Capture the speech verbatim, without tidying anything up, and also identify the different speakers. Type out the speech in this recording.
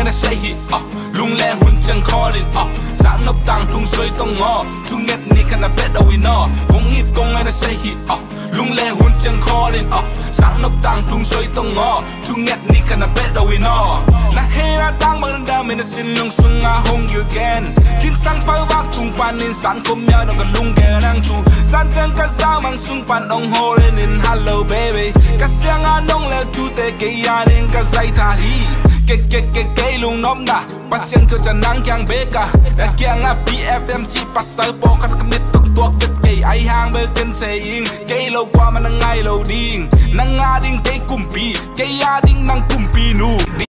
Speaker 1: na say hi lung le hun chang kholin sang nop tang thung soi tong ngo thu nget ni kana bet awi no kong hit kong na say hi lung le hun chang kholin sang nop tang thung soi tong ngo thu nget ni kana bet awi no na he na tang mang da me na sin lung sung a hong you again sin sang pa wak tung pan in san kom ya dong ka lung ge nang tu san chang ka sa mang sung pan ong ho lên in hello baby ka siang a nong le tu te ke ya ning ka zai ta hi ke ke ke ke lung nom na pasien ko chan nang kyang beka da kyang a B F M chi pasal po ka kamit tok tok ket ke ai hang be ken saying ke lo kwa man ngai lo ding nang nga ding te kumpi ke ya ding nang kumpi nu